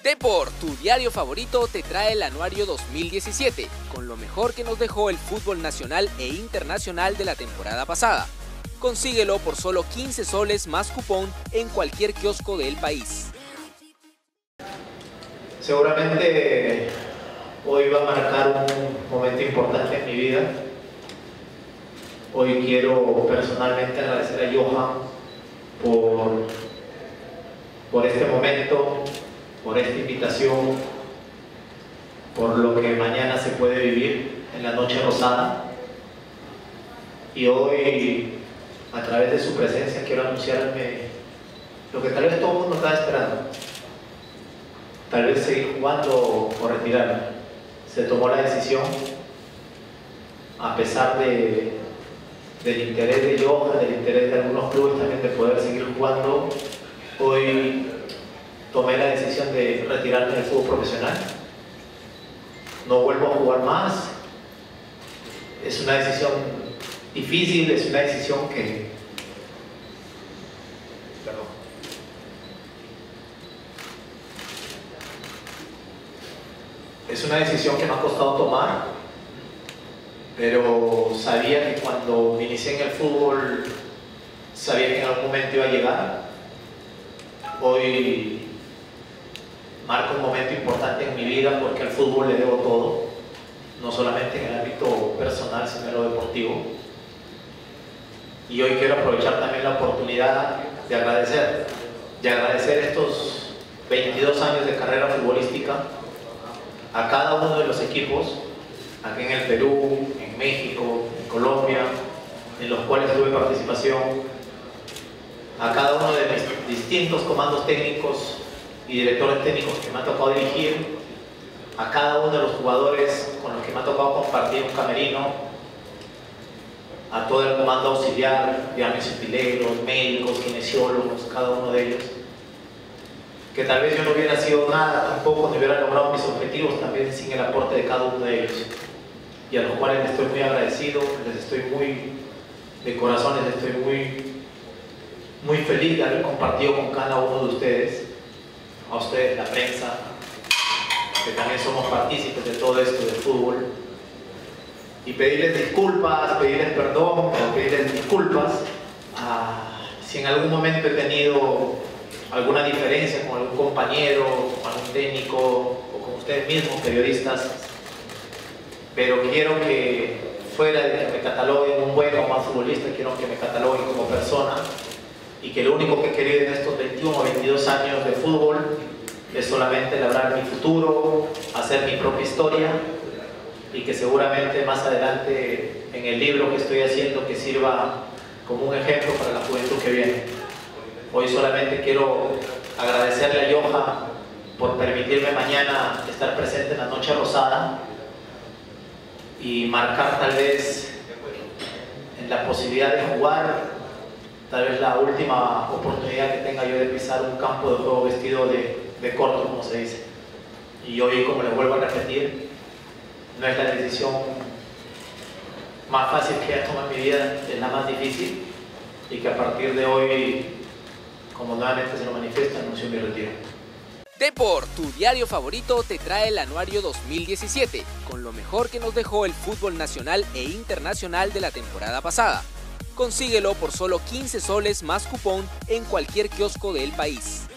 Depor, tu diario favorito, te trae el anuario 2017, con lo mejor que nos dejó el fútbol nacional e internacional de la temporada pasada. Consíguelo por solo 15 soles más cupón en cualquier kiosco del país. Seguramente hoy va a marcar un momento importante en mi vida. Hoy quiero personalmente agradecer a Johan por este momento, por esta invitación, por lo que mañana se puede vivir en la Noche Rosada. Y hoy, a través de su presencia, quiero anunciarme lo que tal vez todo el mundo estaba esperando. Tal vez seguir jugando o retirarme. Se tomó la decisión, a pesar del interés de Johan, del interés de algunos clubes también de poder seguir jugando. Hoy tomé la decisión de retirarme del fútbol profesional. No vuelvo a jugar más. Es una decisión difícil, es una decisión que... Perdón. Es una decisión que me ha costado tomar, pero sabía que cuando inicié en el fútbol, sabía que en algún momento iba a llegar. Hoy marca un momento importante en mi vida porque al fútbol le debo todo, no solamente en el ámbito personal, sino en lo deportivo. Y hoy quiero aprovechar también la oportunidad de agradecer estos 22 años de carrera futbolística a cada uno de los equipos, aquí en el Perú, en México, en Colombia, en los cuales tuve participación, a cada uno de mis distintos comandos técnicos y directores técnicos que me ha tocado dirigir, a cada uno de los jugadores con los que me ha tocado compartir un camerino, a todo el comando auxiliar, llámese utileros, médicos, kinesiólogos, cada uno de ellos, que tal vez yo no hubiera sido nada tampoco, ni hubiera logrado mis objetivos también sin el aporte de cada uno de ellos, y a los cuales les estoy muy agradecido, les estoy de corazón, les estoy muy feliz de haber compartido con cada uno de ustedes, a ustedes la prensa, que también somos partícipes de todo esto del fútbol, y pedirles disculpas, pedirles perdón, pedirles disculpas si en algún momento he tenido alguna diferencia con algún compañero, con algún técnico o con ustedes mismos, periodistas, pero quiero que fuera de que me cataloguen un buen o mal futbolista, quiero que me cataloguen como persona, y que lo único que he querido en estos 21 o 22 años de fútbol es solamente labrar mi futuro, hacer mi propia historia, y que seguramente más adelante en el libro que estoy haciendo que sirva como un ejemplo para la juventud que viene. Hoy solamente quiero agradecerle a Johan por permitirme mañana estar presente en la Noche Rosada y marcar tal vez en la posibilidad de jugar, tal vez la última oportunidad que tenga yo de pisar un campo de juego vestido de corto, como se dice. Y hoy, como les vuelvo a repetir, no es la decisión más fácil que he tomado en mi vida, es la más difícil, y que a partir de hoy, como nuevamente se lo manifiesto, anuncio mi retiro. Depor, tu diario favorito, te trae el anuario 2017, con lo mejor que nos dejó el fútbol nacional e internacional de la temporada pasada. Consíguelo por solo 15 soles más cupón en cualquier kiosco del país.